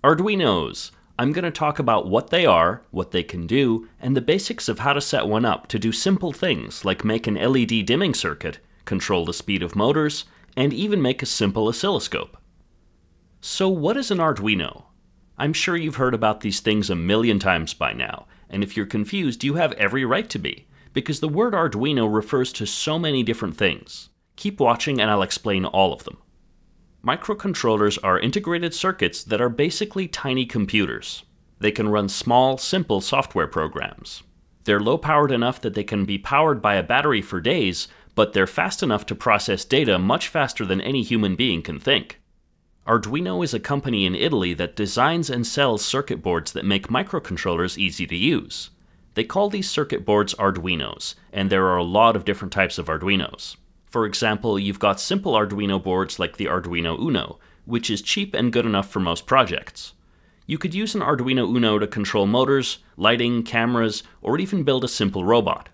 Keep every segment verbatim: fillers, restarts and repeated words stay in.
Arduinos. I'm going to talk about what they are, what they can do, and the basics of how to set one up to do simple things like make an L E D dimming circuit, control the speed of motors, and even make a simple oscilloscope. So what is an Arduino? I'm sure you've heard about these things a million times by now, and if you're confused, you have every right to be, because the word Arduino refers to so many different things. Keep watching and I'll explain all of them. Microcontrollers are integrated circuits that are basically tiny computers. They can run small, simple software programs. They're low-powered enough that they can be powered by a battery for days, but they're fast enough to process data much faster than any human being can think. Arduino is a company in Italy that designs and sells circuit boards that make microcontrollers easy to use. They call these circuit boards Arduinos, and there are a lot of different types of Arduinos. For example, you've got simple Arduino boards like the Arduino Uno, which is cheap and good enough for most projects. You could use an Arduino Uno to control motors, lighting, cameras, or even build a simple robot.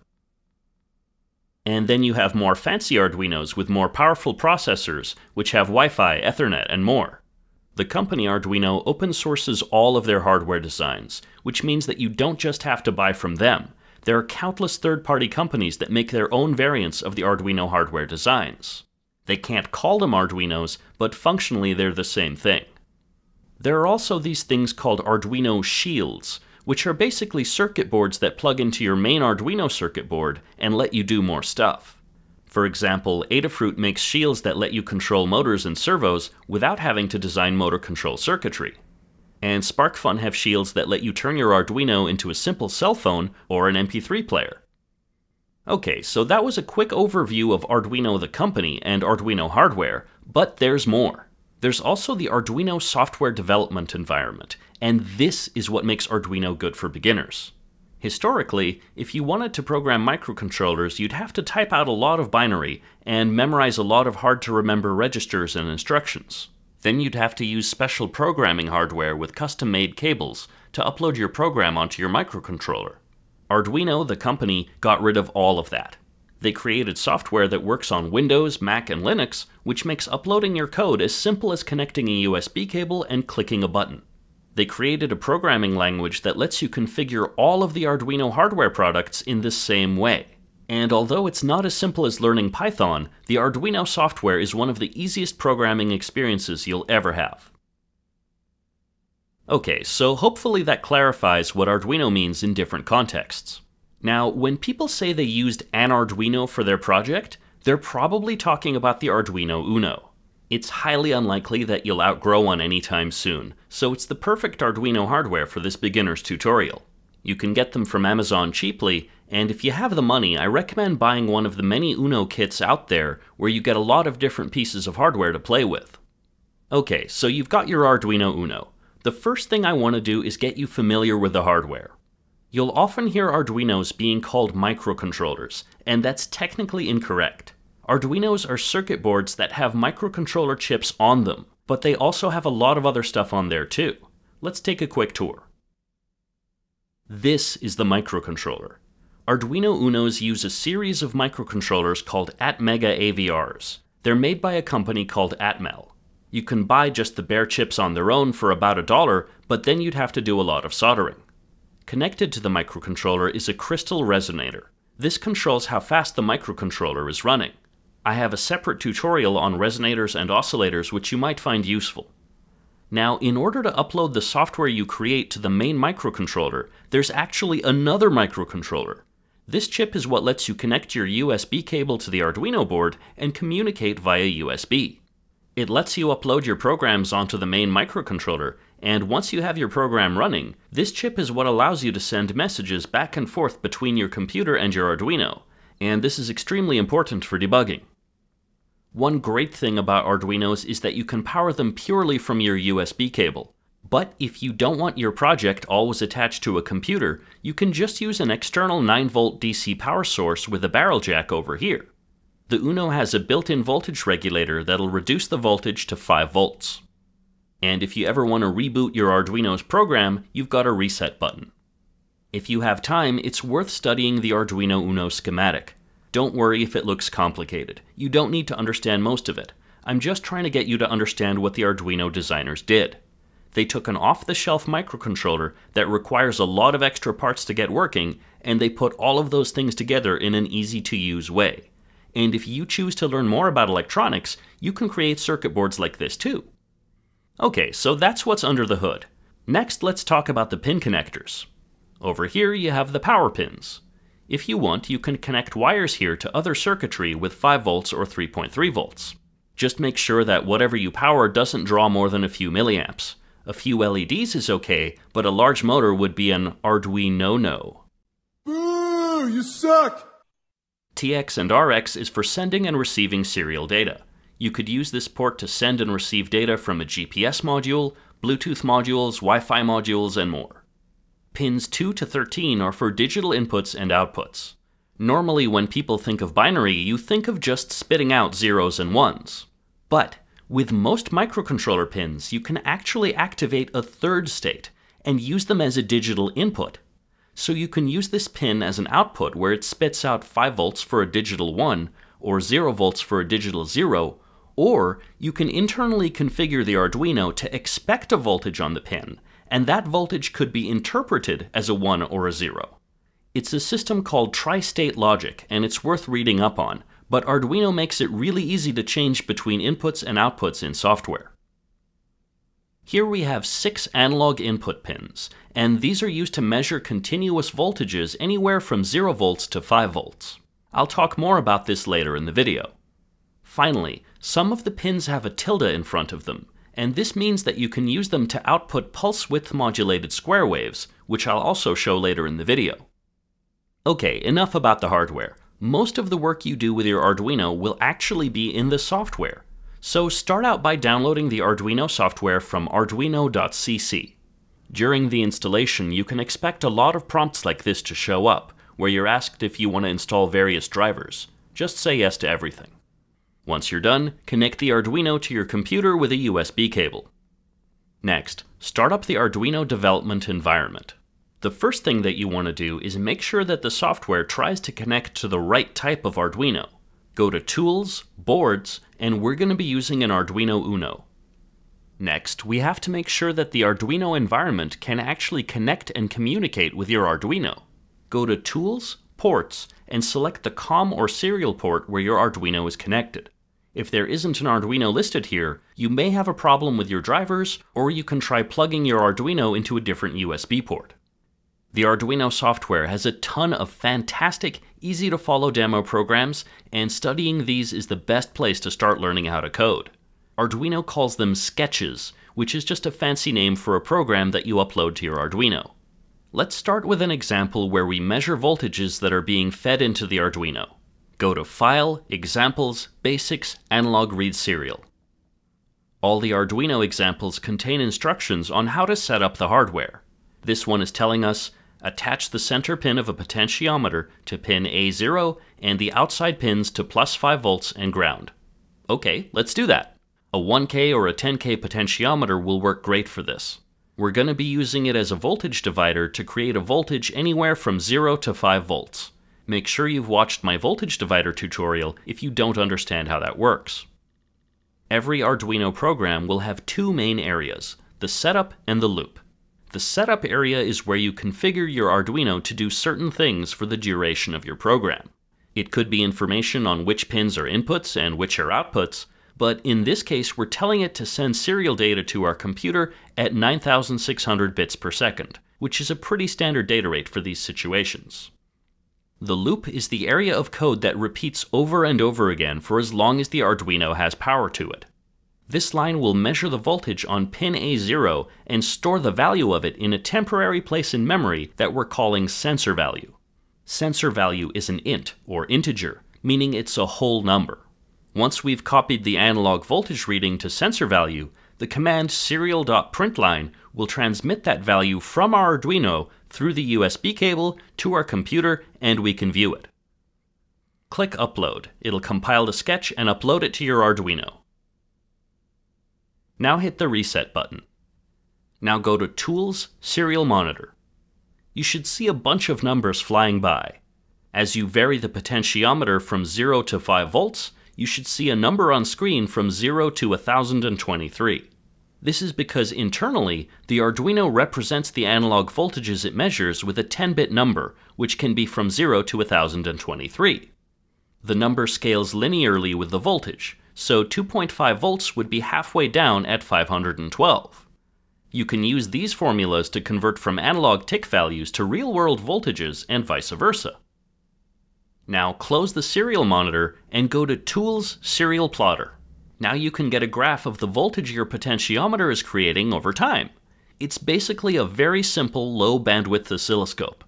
And then you have more fancy Arduinos with more powerful processors, which have Wi-Fi, Ethernet, and more. The company Arduino open sources all of their hardware designs, which means that you don't just have to buy from them. There are countless third-party companies that make their own variants of the Arduino hardware designs. They can't call them Arduinos, but functionally they're the same thing. There are also these things called Arduino shields, which are basically circuit boards that plug into your main Arduino circuit board and let you do more stuff. For example, Adafruit makes shields that let you control motors and servos without having to design motor control circuitry. And SparkFun have shields that let you turn your Arduino into a simple cell phone or an M P three player. Okay, so that was a quick overview of Arduino the company and Arduino hardware, but there's more. There's also the Arduino software development environment, and this is what makes Arduino good for beginners. Historically, if you wanted to program microcontrollers, you'd have to type out a lot of binary and memorize a lot of hard-to-remember registers and instructions. Then you'd have to use special programming hardware with custom-made cables to upload your program onto your microcontroller. Arduino, the company, got rid of all of that. They created software that works on Windows, Mac, and Linux, which makes uploading your code as simple as connecting a U S B cable and clicking a button. They created a programming language that lets you configure all of the Arduino hardware products in the same way. And although it's not as simple as learning Python, the Arduino software is one of the easiest programming experiences you'll ever have. Okay, so hopefully that clarifies what Arduino means in different contexts. Now, when people say they used an Arduino for their project, they're probably talking about the Arduino Uno. It's highly unlikely that you'll outgrow one anytime soon, so it's the perfect Arduino hardware for this beginner's tutorial. You can get them from Amazon cheaply, and if you have the money, I recommend buying one of the many Uno kits out there where you get a lot of different pieces of hardware to play with. Okay, so you've got your Arduino Uno. The first thing I want to do is get you familiar with the hardware. You'll often hear Arduinos being called microcontrollers, and that's technically incorrect. Arduinos are circuit boards that have microcontroller chips on them, but they also have a lot of other stuff on there too. Let's take a quick tour. This is the microcontroller. Arduino Unos use a series of microcontrollers called Atmega A V Rs. They're made by a company called Atmel. You can buy just the bare chips on their own for about a dollar, but then you'd have to do a lot of soldering. Connected to the microcontroller is a crystal resonator. This controls how fast the microcontroller is running. I have a separate tutorial on resonators and oscillators which you might find useful. Now, in order to upload the software you create to the main microcontroller, there's actually another microcontroller. This chip is what lets you connect your U S B cable to the Arduino board and communicate via U S B. It lets you upload your programs onto the main microcontroller, and once you have your program running, this chip is what allows you to send messages back and forth between your computer and your Arduino, and this is extremely important for debugging. One great thing about Arduinos is that you can power them purely from your U S B cable. But if you don't want your project always attached to a computer, you can just use an external nine volt D C power source with a barrel jack over here. The Uno has a built-in voltage regulator that'll reduce the voltage to five volts. And if you ever want to reboot your Arduino's program, you've got a reset button. If you have time, it's worth studying the Arduino Uno schematic. Don't worry if it looks complicated. You don't need to understand most of it. I'm just trying to get you to understand what the Arduino designers did. They took an off-the-shelf microcontroller that requires a lot of extra parts to get working, and they put all of those things together in an easy-to-use way. And if you choose to learn more about electronics, you can create circuit boards like this too. Okay, so that's what's under the hood. Next, let's talk about the pin connectors. Over here you have the power pins. If you want, you can connect wires here to other circuitry with five volts or three point three volts. Just make sure that whatever you power doesn't draw more than a few milliamps. A few L E Ds is okay, but a large motor would be an Arduino no. Boo! You suck! T X and R X is for sending and receiving serial data. You could use this port to send and receive data from a G P S module, Bluetooth modules, Wi-Fi modules, and more. Pins two to thirteen are for digital inputs and outputs. Normally when people think of binary, you think of just spitting out zeros and ones. But with most microcontroller pins, you can actually activate a third state and use them as a digital input. So you can use this pin as an output where it spits out five volts for a digital one, or zero volts for a digital zero, or you can internally configure the Arduino to expect a voltage on the pin, and that voltage could be interpreted as a one or a zero. It's a system called tri-state logic, and it's worth reading up on, but Arduino makes it really easy to change between inputs and outputs in software. Here we have six analog input pins, and these are used to measure continuous voltages anywhere from zero volts to five volts. I'll talk more about this later in the video. Finally, some of the pins have a tilde in front of them, and this means that you can use them to output pulse width modulated square waves, which I'll also show later in the video. Okay, enough about the hardware. Most of the work you do with your Arduino will actually be in the software. So start out by downloading the Arduino software from arduino dot c c. During the installation, you can expect a lot of prompts like this to show up, where you're asked if you want to install various drivers. Just say yes to everything. Once you're done, connect the Arduino to your computer with a U S B cable. Next, start up the Arduino development environment. The first thing that you want to do is make sure that the software tries to connect to the right type of Arduino. Go to Tools, Boards, and we're going to be using an Arduino Uno. Next, we have to make sure that the Arduino environment can actually connect and communicate with your Arduino. Go to Tools, Ports, and select the COM or serial port where your Arduino is connected. If there isn't an Arduino listed here, you may have a problem with your drivers, or you can try plugging your Arduino into a different U S B port. The Arduino software has a ton of fantastic, easy-to-follow demo programs, and studying these is the best place to start learning how to code. Arduino calls them sketches, which is just a fancy name for a program that you upload to your Arduino. Let's start with an example where we measure voltages that are being fed into the Arduino. Go to File, Examples, Basics, Analog Read Serial. All the Arduino examples contain instructions on how to set up the hardware. This one is telling us, attach the center pin of a potentiometer to pin A zero and the outside pins to plus five volts and ground. Okay, let's do that. A one K or a ten K potentiometer will work great for this. We're going to be using it as a voltage divider to create a voltage anywhere from zero to five volts. Make sure you've watched my voltage divider tutorial if you don't understand how that works. Every Arduino program will have two main areas, the setup and the loop. The setup area is where you configure your Arduino to do certain things for the duration of your program. It could be information on which pins are inputs and which are outputs, but in this case we're telling it to send serial data to our computer at nine thousand six hundred bits per second, which is a pretty standard data rate for these situations. The loop is the area of code that repeats over and over again for as long as the Arduino has power to it. This line will measure the voltage on pin A zero and store the value of it in a temporary place in memory that we're calling sensor value. Sensor value is an int, or integer, meaning it's a whole number. Once we've copied the analog voltage reading to sensor value, the command serial.println will transmit that value from our Arduino through the U S B cable to our computer, and we can view it. Click Upload. It'll compile the sketch and upload it to your Arduino. Now hit the Reset button. Now go to Tools, Serial Monitor. You should see a bunch of numbers flying by. As you vary the potentiometer from zero to five volts, you should see a number on screen from zero to one thousand twenty-three. This is because internally, the Arduino represents the analog voltages it measures with a ten bit number, which can be from zero to one thousand twenty-three. The number scales linearly with the voltage, so two point five volts would be halfway down at five hundred twelve. You can use these formulas to convert from analog tick values to real-world voltages and vice versa. Now close the serial monitor and go to Tools, Serial Plotter. Now you can get a graph of the voltage your potentiometer is creating over time. It's basically a very simple low bandwidth oscilloscope.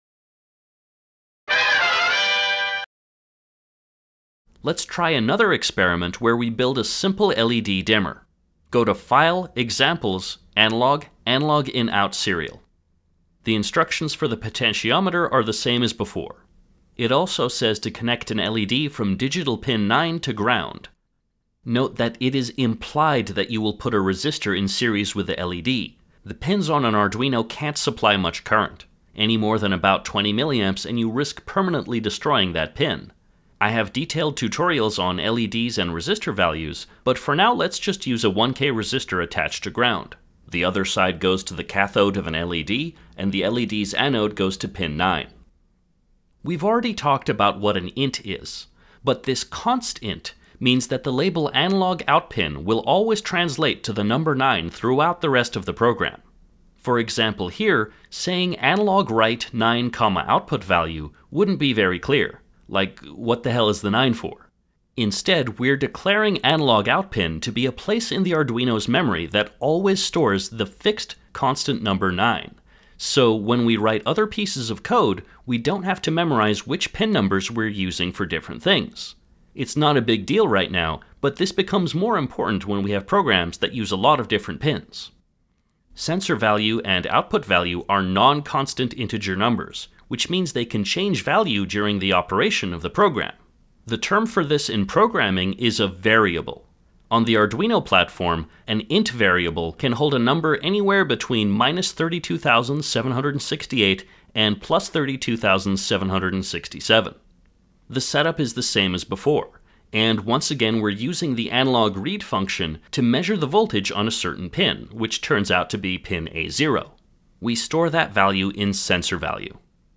Let's try another experiment where we build a simple L E D dimmer. Go to File, Examples, Analog, Analog In Out Serial. The instructions for the potentiometer are the same as before. It also says to connect an L E D from digital pin nine to ground. Note that it is implied that you will put a resistor in series with the L E D. The pins on an Arduino can't supply much current, any more than about twenty milliamps, and you risk permanently destroying that pin. I have detailed tutorials on L E Ds and resistor values, but for now let's just use a one K resistor attached to ground. The other side goes to the cathode of an L E D, and the L E D's anode goes to pin nine. We've already talked about what an int is, but this const int means that the label analog out pin will always translate to the number nine throughout the rest of the program. For example here, saying analog write nine, output value wouldn't be very clear. Like, what the hell is the nine for? Instead, we're declaring analog out pin to be a place in the Arduino's memory that always stores the fixed constant number nine. So when we write other pieces of code, we don't have to memorize which pin numbers we're using for different things. It's not a big deal right now, but this becomes more important when we have programs that use a lot of different pins. Sensor value and output value are non-constant integer numbers, which means they can change value during the operation of the program. The term for this in programming is a variable. On the Arduino platform, an int variable can hold a number anywhere between minus thirty-two thousand seven hundred sixty-eight and plus thirty-two thousand seven hundred sixty-seven. The setup is the same as before, and once again we're using the analog read function to measure the voltage on a certain pin, which turns out to be pin A zero. We store that value in sensor value.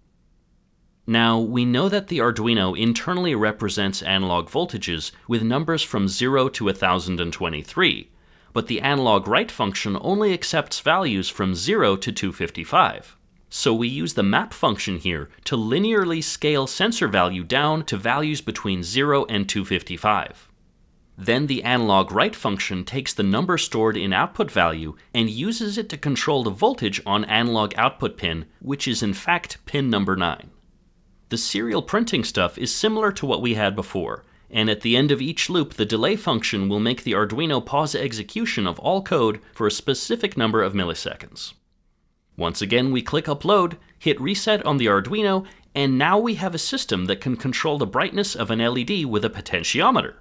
Now, we know that the Arduino internally represents analog voltages with numbers from zero to one thousand twenty-three, but the analog write function only accepts values from zero to two fifty-five. So we use the map function here to linearly scale sensor value down to values between zero and two fifty-five. Then the analog write function takes the number stored in output value and uses it to control the voltage on analog output pin, which is in fact pin number nine. The serial printing stuff is similar to what we had before, and at the end of each loop the delay function will make the Arduino pause execution of all code for a specific number of milliseconds. Once again we click Upload, hit Reset on the Arduino, and now we have a system that can control the brightness of an L E D with a potentiometer.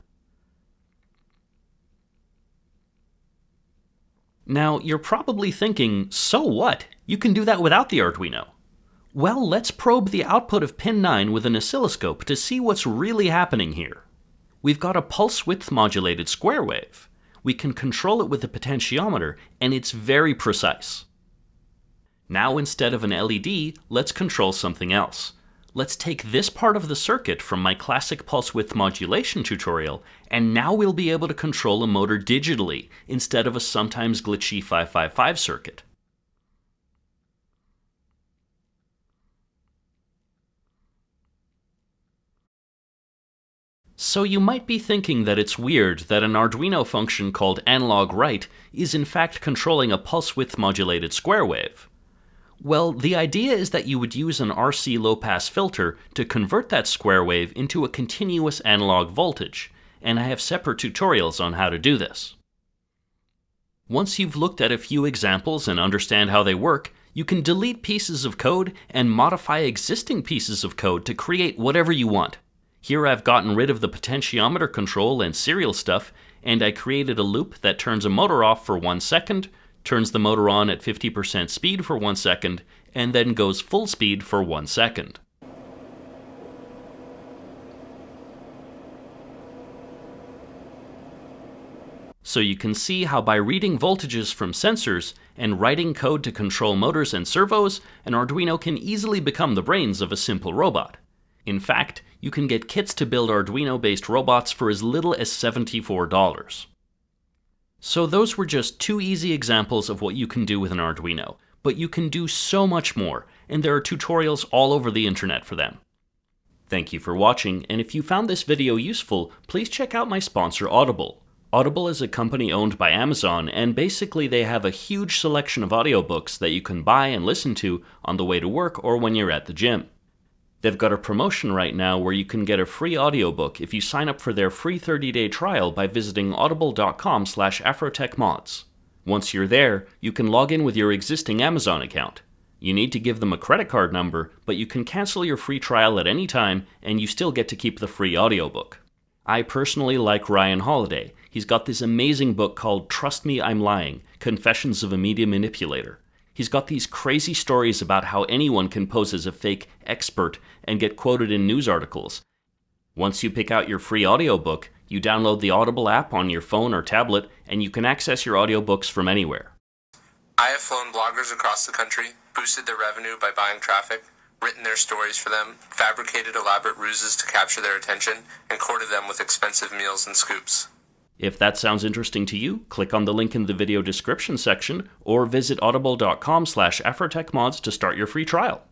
Now you're probably thinking, so what? You can do that without the Arduino. Well, let's probe the output of pin nine with an oscilloscope to see what's really happening here. We've got a pulse width modulated square wave. We can control it with the potentiometer, and it's very precise. Now instead of an L E D, let's control something else. Let's take this part of the circuit from my classic pulse width modulation tutorial, and now we'll be able to control a motor digitally instead of a sometimes glitchy five five five circuit. So you might be thinking that it's weird that an Arduino function called analog write is in fact controlling a pulse width modulated square wave. Well, the idea is that you would use an R C low-pass filter to convert that square wave into a continuous analog voltage, and I have separate tutorials on how to do this. Once you've looked at a few examples and understand how they work, you can delete pieces of code and modify existing pieces of code to create whatever you want. Here I've gotten rid of the potentiometer control and serial stuff, and I created a loop that turns a motor off for one second, turns the motor on at fifty percent speed for one second, and then goes full speed for one second. So you can see how by reading voltages from sensors and writing code to control motors and servos, an Arduino can easily become the brains of a simple robot. In fact, you can get kits to build Arduino-based robots for as little as seventy-four dollars. So those were just two easy examples of what you can do with an Arduino, but you can do so much more, and there are tutorials all over the internet for them. Thank you for watching, and if you found this video useful, please check out my sponsor Audible. Audible is a company owned by Amazon, and basically they have a huge selection of audiobooks that you can buy and listen to on the way to work or when you're at the gym. They've got a promotion right now where you can get a free audiobook if you sign up for their free thirty day trial by visiting audible dot com slash afrotechmods. Once you're there, you can log in with your existing Amazon account. You need to give them a credit card number, but you can cancel your free trial at any time and you still get to keep the free audiobook. I personally like Ryan Holiday. He's got this amazing book called Trust Me, I'm Lying, Confessions of a Media Manipulator. He's got these crazy stories about how anyone can pose as a fake expert and get quoted in news articles. Once you pick out your free audiobook, you download the Audible app on your phone or tablet, and you can access your audiobooks from anywhere. I have flown bloggers across the country, boosted their revenue by buying traffic, written their stories for them, fabricated elaborate ruses to capture their attention, and courted them with expensive meals and scoops. If that sounds interesting to you, click on the link in the video description section or visit audible dot com slash afrotechmods to start your free trial.